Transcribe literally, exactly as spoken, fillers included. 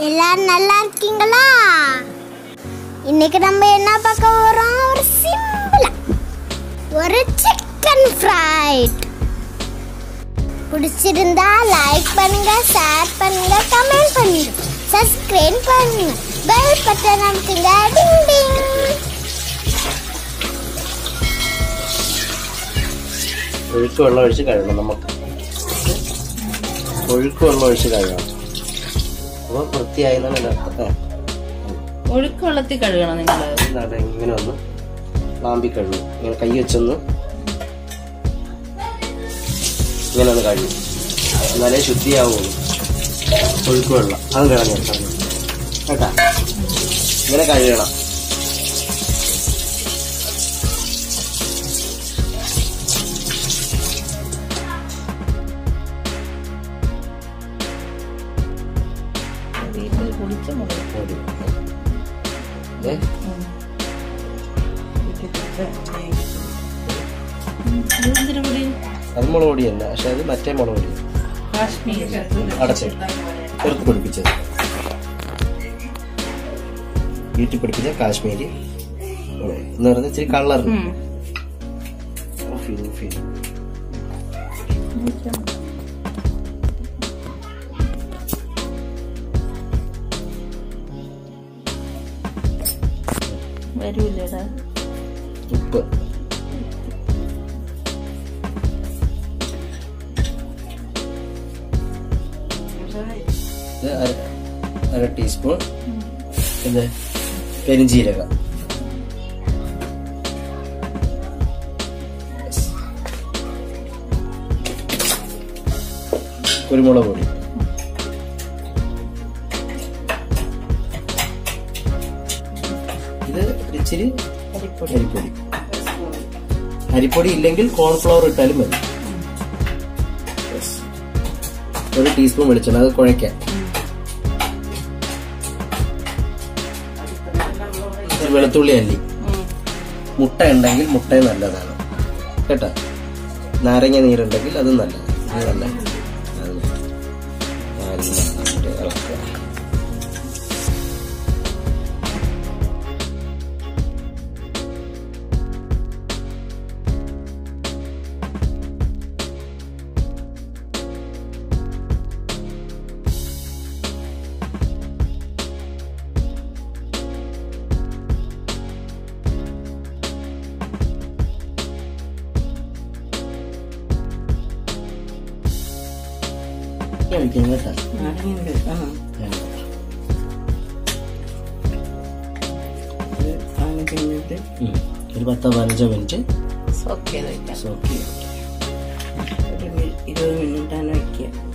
எல்லாரும் நல்லா இருக்கீங்களா? இன்னைக்கு நம்ம என்ன பார்க்க போறோம்? ஒரு சிம்பிளா ஒரு சிக்கன் ஃப்ரைட். பிடிச்சிருந்தா லைக் பண்ணுங்க, ஷேர் பண்ணுங்க, கமெண்ட் பண்ணுங்க, சப்ஸ்கிரைப் பண்ணுங்க, பெல் பட்டன் அமுக்குங்க. Ding ding. ഒഴുക്ക് വെള്ളം ഒഴിച്ച് കഴുകണം. നമുക്ക് ഒഴുക്ക് വെള്ളം ഒഴിച്ച് കഴുകണം. അപ്പോൾ വൃത്തിയായി ഒഴുക്ക് വെള്ളത്തിൽ കഴുകണം. നിങ്ങൾ ഇങ്ങനെ ഒന്ന് ലാമ്പി കഴുകും. ഇങ്ങനെ കൈ വെച്ചൊന്ന് ഇങ്ങനെ ഒന്ന് കഴുകും. എന്നാലേ ശുദ്ധിയാവുള്ളൂ. ഒഴുക്ക് വെള്ളം അത് കളഞ്ഞെടുക്കാം കേട്ടാ. ഇങ്ങനെ കഴുകണം. അത് മുളക് പൊടിയല്ല, പക്ഷെ അത് മറ്റേ മുളക് പൊടി അടച്ച് ചെറുത്ത് പിടിപ്പിച്ചത്, വീട്ടിൽ പിടിപ്പിച്ച കാശ്മീരി എന്ന് പറഞ്ഞ ഇച്ചിരി കളർ. വരൂലടാ ഉപ്പ്, അര ടീസ്പൂൺ ഇത് പെരിഞ്ജീരകം, കുരുമുളക് പൊടി, ഇത് ഇച്ചിരി അരിപ്പൊടി. അരിപ്പൊടി ഇല്ലെങ്കിൽ കോൺഫ്ലവർ ഇട്ടാലും മതി. ഒരു ടീസ്പൂൺ വെളിച്ചെണ്ണ, അത് കുഴയ്ക്കാൻ. വെളുത്തുള്ളി അല്ലി, മുട്ട ഉണ്ടെങ്കിൽ മുട്ടയും നല്ലതാണ് കേട്ടോ. നാരങ്ങ നീരുണ്ടെങ്കിൽ അതും നല്ലതാണ്. നല്ല ഇളക്കുക. ഒരു പത്തോ പതിനഞ്ചോ മിനിറ്റ് സോക്ക് ചെയ്ത് വെക്കാം. സോക്ക് ചെയ്യാം. ഇരുപത് മിനിറ്റാണ് വെക്കുക.